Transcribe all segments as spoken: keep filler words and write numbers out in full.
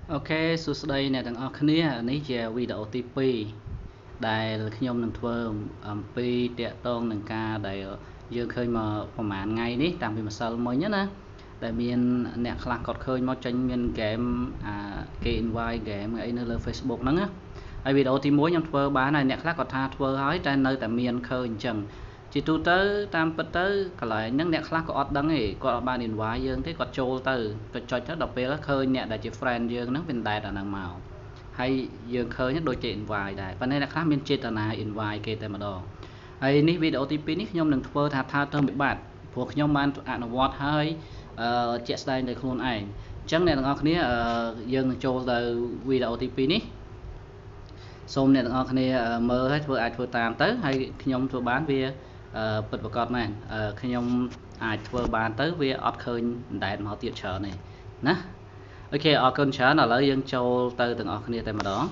Ok,សួស្តីអ្នកទាំងអស់គ្នានេះជាវីដេអូទីពីរដែលខ្ញុំនឹងធ្វើអំពីតាក់ទងនឹងការដែលយើងឃើញមកប្រហែលថ្ងៃនេះតាំងពីម្សិលមិញណាដែលមានអ្នកខ្លះគាត់ឃើញមកចេញមានហ្គេមអា គេ invite ហ្គេមអីនៅលើ Facebook ហ្នឹងណាហើយវីដេអូទីមួយខ្ញុំធ្វើបានហើយអ្នកខ្លះគាត់ថាធ្វើហើយតែនៅតែមានឃើញអញ្ចឹងជាទូទៅតាមពិតទៅកន្លែងហ្នឹងអ្នកខ្លះក៏អត់ដឹងទេគាត់អត់បាន invite យើងទេគាត់ចូលទៅគាត់ចុចទៅដល់ពេលឃើញអ្នកដែលជា friend យើងហ្នឹងវាដែតអាហ្នឹងមកហើយយើងឃើញដូចជា invite ដែរប៉ុន្តែអ្នកខ្លះមានចេតនា invite គេតែម្ដងហើយនេះវីដេអូទីពីរនេះខ្ញុំនឹងធ្វើថាថាទៅវិបត្តិព្រោះខ្ញុំបានអនុវត្តហើយអឺជាក់ស្ដែងដោយខ្លួនឯងអញ្ចឹងអ្នកទាំងអស់គ្នាយើងនឹងចូលទៅវីដេអូទីពីរនេះសូមអ្នកទាំងអស់គ្នាមើលហើយធ្វើអាចធ្វើតាមទៅហើយខ្ញុំធ្វើបានវាពិតប្រាកដមែនខ្ញុំអាចធ្វើបានទៅវាអត់ឃើញដែតមកទៀតច្រើនទេណាអូខេអរគុណច្រើនឥឡូវយើងចូលទៅទាំងអស់គ្នាតែម្ដង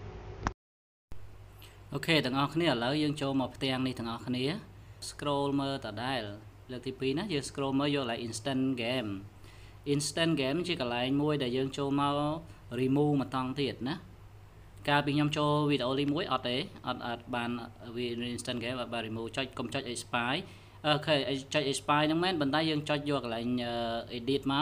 អូខេទាំងអស់គ្នាឥឡូវយើងចូលមកផ្ទាំងនេះទាំងអស់គ្នា scroll មើលតដែលលើកទីពីរណាយើង scroll មើលយកឡើង instant game instant game ជាកន្លែងមួយដែលយើងចូលមក remove មកតង់ទៀតណាកាលពីខ្ញុំចូលវីដេអូទីមួយអត់ទេអត់អត់បានវា instant game អត់បាន remove ចុចកុំចុច expire អូខេចុច expire ហ្នឹងមែនប៉ុន្តែយើងចុចយកកន្លែង edit មក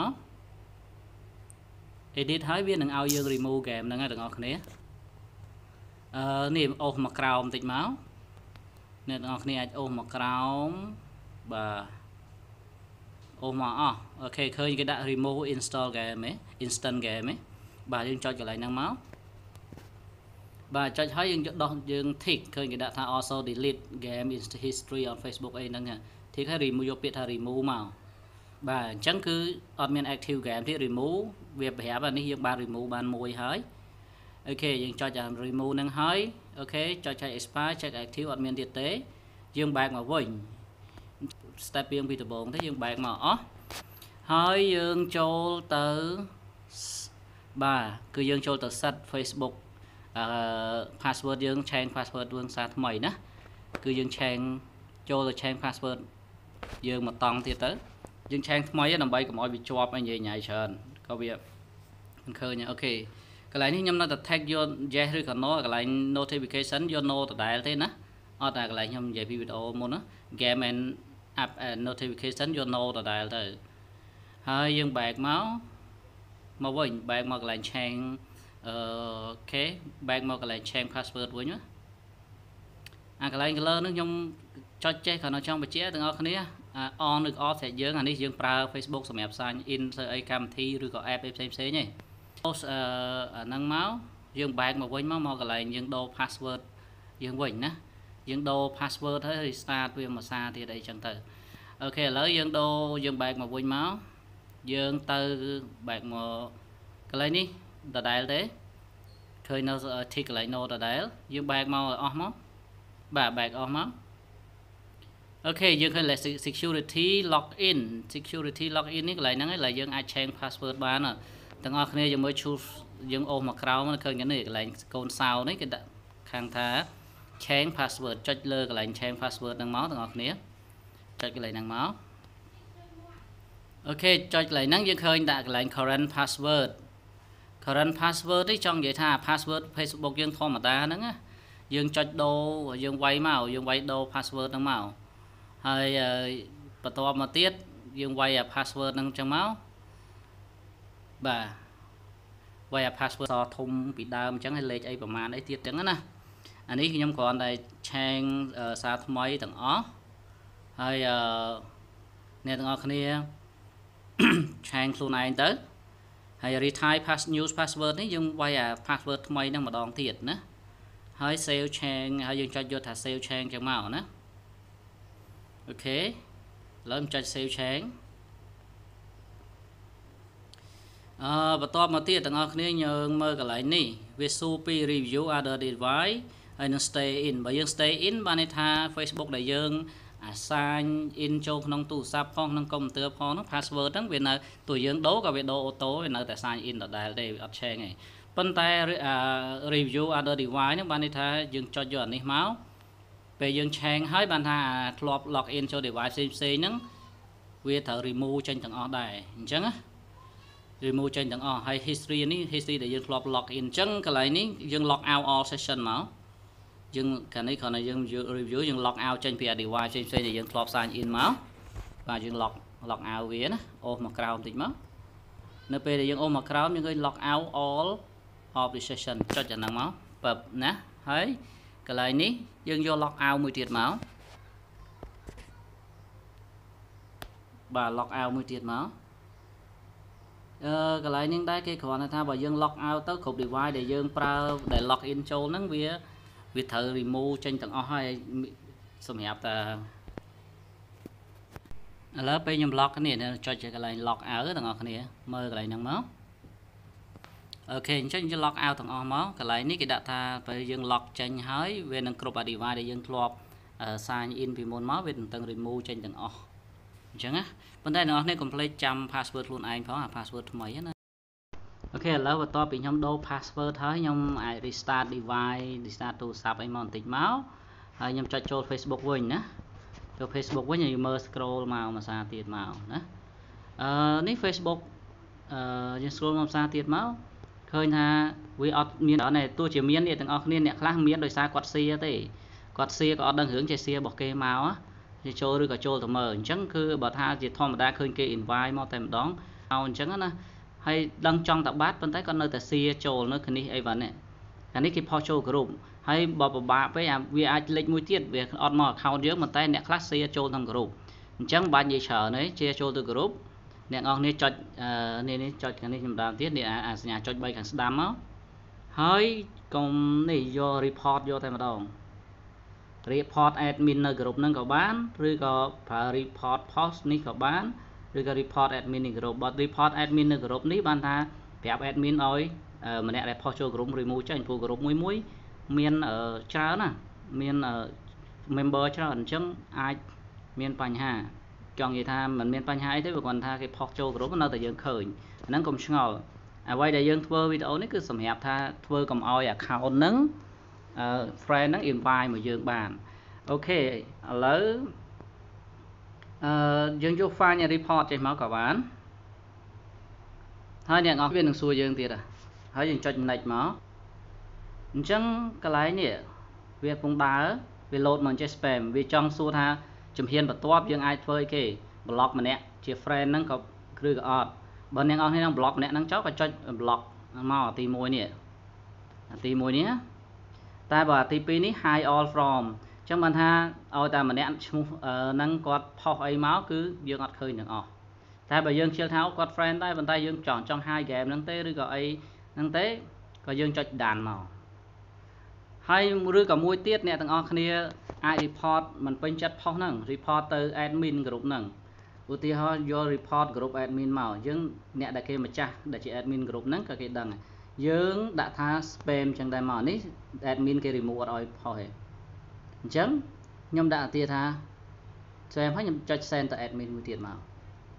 edit ហើយវានឹងឲ្យយើង remove game ហ្នឹងហើយទាំងអស់គ្នាអឺនេះអូសមកក្រោមបន្តិចមកអ្នកទាំងអស់គ្នាអាចអូសមកក្រោមបាទអូសមកអស់អូខេឃើញគេដាក់ remove install game ហ៎ instant game ហ៎បាទយើងចុចកន្លែងហ្នឹងមកបាទចុចហើយយើងដោះយើង tick ឃើញគេដាក់ថា also delete game history on Facebook អីហ្នឹង tick ហើយ remove យកពាក្យថា remove មកបាទអញ្ចឹងគឺអត់មាន active game ទៀត remove វាប្រាប់នេះយើងបាន remove បានមួយហើយអូខេយើងចុចអា remove ហ្នឹងហើយអូខេចុចចុច expire ចុច active អត់មានទៀតទេយើង back មកវិញ step ពីពីដំបូងទេយើង back មកអស់ហើយយើងចូលទៅបាទគឺយើងចូលទៅ set Facebook អឺ password យើង change password យើងសារថ្មីណាគឺយើង change ចូលទៅ change password យើងមកតង់ទៀតទៅយើង change ថ្មីដើម្បីកុំឲ្យវាជាប់អីញ៉ៃញ៉ៃច្រើនក៏វាមិនឃើញអូខេកន្លែងនេះខ្ញុំនៅតែ tag យក yes ឬក៏ no កន្លែង notification យក no ដដែលទេណាអត់តែកន្លែងខ្ញុំនិយាយពីវីដេអូមុនណា game and app and notification យក no ដដែលទៅហើយយើង back មកមកវិញ back មកកន្លែង change អូខេ back មកកន្លែង change password វិញណាអាកន្លែង color នេះខ្ញុំចុចចេះគ្រាន់តែចង់បញ្ជាក់ទាំងអស់គ្នា on ឬ off តែយើងអានេះយើងប្រើ Facebook សម្រាប់ sign in ធ្វើអីកម្មវិធីឬក៏ app ផ្សេងផ្សេងទេ post អឺអាហ្នឹងមកយើង back មកវិញមកមកកន្លែងយើងដូរ password យើងវិញណាយើងដូរ password ហើយ restart វាមួយសារទៀតអីចឹងទៅអូខេឥឡូវយើងដូរយើង back មកវិញមកយើងទៅ back មកកន្លែងនេះដដែលទេឃើញនៅ tick កន្លែង no ដដែលយើង back មកអស់មកបាទ back អស់មកអូខេយើងឃើញ security login security login នេះកន្លែងហ្នឹងឯងយើងអាច change password បានទាំងអស់គ្នាយើងមើល choose យើងអូសមកក្រោមឃើញនេះកន្លែងកូនសោនេះគេដាក់ខាងថា change password ចុចលើកន្លែង change password ហ្នឹងមកទាំងអស់គ្នាចុចកន្លែងហ្នឹងមកអូខេចុចកន្លែងហ្នឹងយើងឃើញដាក់កន្លែង current password current password នេះចង់និយាយថា password Facebook យើងធម្មតាហ្នឹងណាយើងចុចដូរយើងវាយមកយើងវាយដូរ password ហ្នឹងមកហើយបន្ទាប់មកទៀតយើងវាយអា password ហ្នឹងចឹងមកបាទវាយអា password សធំពីដើមអញ្ចឹងហើយលេខអីប្រហែលអីទៀតចឹងណាអានេះខ្ញុំគ្រាន់តែ change សារថ្មីទាំងអស់ហើយអឺអ្នកទាំងអស់គ្នា change ខ្លួនឯងទៅហើយ retry pass news password នេះយើងវាយអា password ថ្មីហ្នឹងម្ដងទៀតណាហើយ save change ហើយយើងចុចយកថា save change ចឹងមកណាអូខេឥឡូវខ្ញុំចុច save change អឺបន្ទាប់មកទៀតទាំងអស់គ្នាយើងមើលកន្លែងនេះវាសួរពី review other device ហើយនឹង stay in បើយើង stay in បានន័យថា Facebook ដែលយើង assign in ចូលក្នុងទូរស័ព្ទផងក្នុងកុំព្យូទ័រផងហ្នឹង password ហ្នឹងវានៅតួយើងដូរក៏វាដូរអូតូវានៅតែ sign in ដដែលទេវាអត់ change ទេប៉ុន្តែ review other device ហ្នឹងបានន័យថាយើងចុចយកអានេះមកពេលយើង change ហើយបានថាធ្លាប់ log in ចូល device ផ្សេងៗហ្នឹងវាត្រូវ remove ចេញទាំងអស់ដែរអញ្ចឹងណា remove ចេញទាំងអស់ហើយ history នេះ history ដែលយើងធ្លាប់ log in អញ្ចឹងកន្លែងនេះយើង log out all session មកយើងកាលនេះគ្រាន់តែយើង review យើង log out ចេញពី device ផ្សេងៗដែលយើងធ្លាប់ sign in មកបាទយើង log log out វាណាអូសមកក្រោមបន្តិចមកនៅពេលដែលយើងអូសមកក្រោមយើងឃើញ log out all of the session ចុចអាហ្នឹងមកពឹបណាហើយកន្លែងនេះយើងយក log out មួយទៀតមកបាទ log out មួយទៀតមកអឺកន្លែងនេះដែរគេគ្រាន់តែថាបើយើង log out ទៅគ្រប់ device ដែលយើងប្រើដែល log in ចូលហ្នឹងវាវាត្រូវ remove ចេញទាំងអស់ហើយសម្រាប់តែឥឡូវពេលខ្ញុំ log គ្នាចុចកន្លែង log out ទាំងអស់គ្នាមើលកន្លែងហ្នឹងមកអូខេអញ្ចឹងយើង log out ទាំងអស់មកកន្លែងនេះគេដាក់ថាពេលយើង log ចេញហើយវានឹងគ្រប់ device ដែលយើងធ្លាប់ sign in ពីមុនមកវានឹងទាំង remove ចេញទាំងអស់អញ្ចឹងណាប៉ុន្តែអ្នកនរគ្នាកុំភ្លេចចាំ password ខ្លួនឯងផងអា password ថ្មីណាអូខេឥឡូវបន្ទាប់ពីខ្ញុំដូរ password ហើយខ្ញុំអាច restart device restart ទូរស័ព្ទអីមកបន្តិចមកហើយខ្ញុំចុចចូល Facebook វិញណាចូល Facebook វិញហើយមើល scroll មកមួយសារទៀតមកណាអឺនេះ Facebook អឺយើង scroll មកមួយសារទៀតមកឃើញថាវាអត់មានដល់នេះទោះជាមានអ្នកទាំងអស់គ្នាអ្នកខ្លះមានដោយសារគាត់ share ទេគាត់ share ក៏អត់ដឹងរឿងជា share របស់គេមកគេចូលឬក៏ចូលទៅមើលអញ្ចឹងគឺបើថាជាធម្មតាឃើញគេ invite មកតែម្ដងเอาអញ្ចឹងណាហើយដឹងចង់តបាត់ប៉ុន្តែគាត់នៅតែ share ចូលនៅគ្នាអីវ៉ាន់នេះអានេះគេផុសចូល group ហើយបើពិបាកពេកអាវាអាចលេចមួយទៀតវាអត់មក account យើងប៉ុន្តែអ្នកខ្លះ share ចូលក្នុង group អញ្ចឹងបាច់និយាយច្រើនទេ share ចូលទៅ group អ្នកនរគ្នាចុចនេះនេះចុចខាងនេះខ្ញុំដើមទៀតនេះអាសញ្ញាចុចបីខាងស្ដាំមកហើយកុំនេះយក report យកតែម្ដង report admin នៅ group ហ្នឹងក៏បានឬក៏ប្រើ report post នេះក៏បានឬក៏ report admin នៅ group បើ report admin នៅ group នេះបានថាប្រាប់ admin ឲ្យម្នាក់ដែល post ចូល group remove ចេញព្រោះ group មួយមួយមានច្រើនណាមាន member ច្រើនអញ្ចឹងអាចមានបញ្ហាចង់និយាយថាមិនមានបញ្ហាអីទេព្រោះគាត់ថាគេ post ចូល group នៅតែយើងឃើញអាហ្នឹងកុំឆ្ងល់អ្វីដែលយើងធ្វើវីដេអូនេះគឺសម្រាប់ថាធ្វើកុំឲ្យ account ហ្នឹង friend ហ្នឹង invite មកយើងបានអូខេឥឡូវអឺយើងយក file report ចេញមកក៏បានហើយអ្នកនរវានឹងសួរយើងទៀតហើយយើងចុច next មកអញ្ចឹងកន្លែងនេះវាកំពុងដើរវា load មកចេះ spam វាចង់សួរថាជំហានបន្ទាប់យើងអាចធ្វើអីគេ block ម្នាក់ជា friend ហ្នឹងក៏ឬក៏អត់បើអ្នកនរហ្នឹង block ម្នាក់ហ្នឹងចោលក៏ចុច block មកទីមួយនេះទីមួយនេះតែបើទីពីរនេះ hide all from អញ្ចឹងបានថាឲ្យតែម្នាក់ឈ្មោះហ្នឹងគាត់ផុសអីមកគឺយើងអត់ឃើញទាំងអស់តែបើយើងខ្ជិលថាគាត់ friend ដែរប៉ុន្តែយើងចង់ចង់ hide game ហ្នឹងទេឬក៏អីហ្នឹងទេក៏យើងចុច done មកហើយឬក៏មួយទៀតអ្នកទាំងអស់គ្នាអាច report មិនពេញចិត្តផុសហ្នឹង report ទៅ admin group ហ្នឹងឧទាហរណ៍យក report group admin មកយើងអ្នកដែលគេម្ចាស់ដែលជា admin group ហ្នឹងក៏គេដឹងយើងដាក់ថា spam ចឹងដែរមកនេះ admin គេ remove អត់ឲ្យផុសទេអញ្ចឹងខ្ញុំដាក់ទៀតថា spam ហើយខ្ញុំចុច send ទៅ admin មួយទៀតមក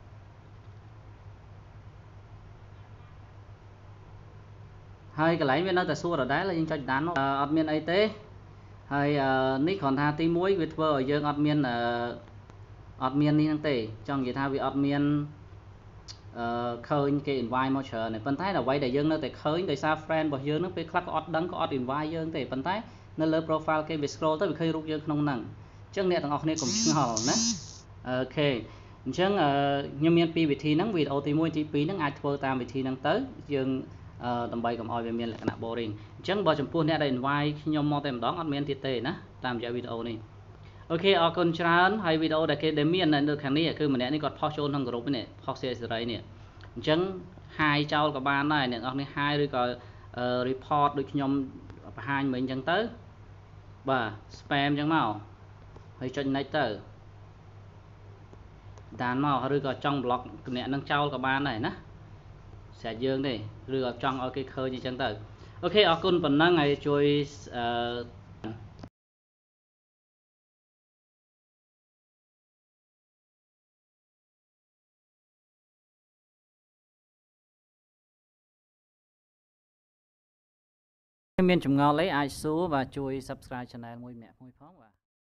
ហើយកន្លែងវានៅតែសួរដដែលយើងចុច done មកអត់មានអីទេហើយនេះគ្រាន់ថាទីមួយវាធ្វើឲ្យយើងអត់មានអត់មាននេះហ្នឹងទេចង់និយាយថាវាអត់មានអឺឃើញគេ invite មកច្រើនទេប៉ុន្តែអ្វីដែលយើងនៅតែឃើញដោយសារ friend របស់យើងហ្នឹងពេលខ្លះក៏អត់ដឹងក៏អត់ invite យើងទេប៉ុន្តែនៅលើ profile គេវា scroll ទៅវាឃើញរូបយើងក្នុងហ្នឹងអញ្ចឹងអ្នកទាំងអស់គ្នាកុំឆ្ងល់ណាអូខេអញ្ចឹងខ្ញុំមានពីរវិធីហ្នឹងវីដេអូទីមួយទីពីរហ្នឹងអាចធ្វើតាមវិធីហ្នឹងទៅយើងដើម្បីកុំឲ្យវាមានលក្ខណៈ boring អញ្ចឹងបើចំពោះអ្នកដែល invite ខ្ញុំមកតែម្ដងអត់មានទៀតទេណាតាមរយៈវីដេអូនេះអូខេអរគុណច្រើនហើយវីដេអូដែលគេដែលមាននៅខាងនេះគឺម្នាក់នេះគាត់ផុសចូលក្នុង group នេះផុសសេរីនេះអញ្ចឹង hide ចោលក៏បានដែរអ្នកនរគ្នា hide ឬក៏ report ដូចខ្ញុំបង្ហាញមិញអញ្ចឹងទៅបាទ spam អញ្ចឹងមកហើយចុច next ទៅដានមកឬក៏ចង់ block អ្នកនឹងចោលក៏បានដែរណាស្រេចយើងទេឬក៏ចង់ឲ្យគេឃើញអញ្ចឹងទៅអូខេអរគុណប៉ុណ្ណឹងហើយជួយអឺមានចម្ងល់អីអាចសួរបាទជួយ subscribe channel មួយម្នាក់មួយផងបាទ